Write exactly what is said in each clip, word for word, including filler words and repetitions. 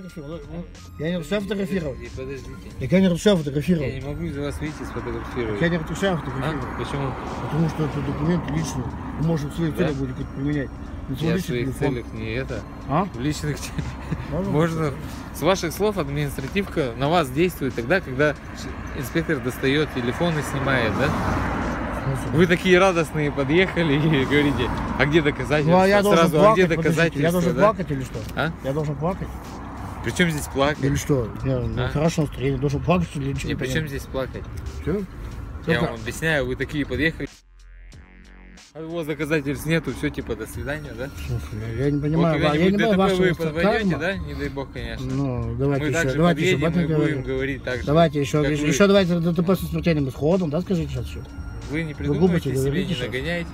фотографировал. Я не разрешаю фотографировать. Подождите, подождите. Я не разрешаю фотографировать. Я не могу из вас выйти сфотографировать. Я не разрешаю фотографировать. А? Почему? Потому что это документ личный. Вы можете в своих Да? целях будете применять. Я в своих целях не это. А? В личных целях. Можно? Можно. С ваших слов административка на вас действует тогда, когда инспектор достает телефон и снимает, да? Вы такие радостные подъехали и говорите, а где доказательства? Ну а я должен Сразу, плакать, а где подождите, доказательства? я должен да? плакать или что? А? Я должен плакать? Причем здесь плакать? Или что? Я на А? хорошем настроении, должен плакать или ничего? Не, при чем здесь плакать? Все? Я вам объясняю, вы такие подъехали. А у вас доказательств нету, все типа до свидания, да? Я не понимаю, Вот я не понимаю ДТП вашего вы подводите, карма. да? Не дай бог, конечно. Ну, давайте Мы еще, также давайте еще, подъедем об этом и будем говорим. говорить так же. Давайте еще, как еще, вы. еще давайте ДТП с смертельным исходом, да, скажите сейчас еще. Вы не глупости придумайте себе, говорите не сейчас. нагоняйте.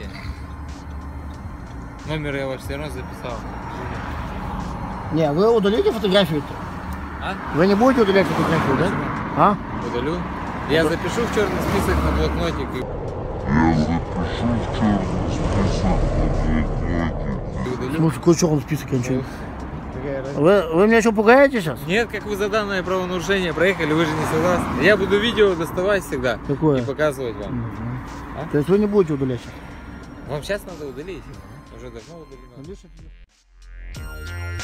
Номер я ваш все равно записал. Не, вы удалите фотографию-то? А? Вы не будете удалять фотографию, да? А? Удалю. Я запишу в черный список на блокнотик. И... Я запишу в черный список на блокнотик. Ну, какой черный список, я ничего. Какая разница? Вы, вы меня что, пугаете сейчас? Нет, как вы за данное правонарушение проехали, вы же не согласны. Я буду видео доставать всегда Какое? и показывать вам. Мгм. А? То есть вы не будете удалять сейчас? Вам сейчас надо удалить. Уже давно удалено. Удалить.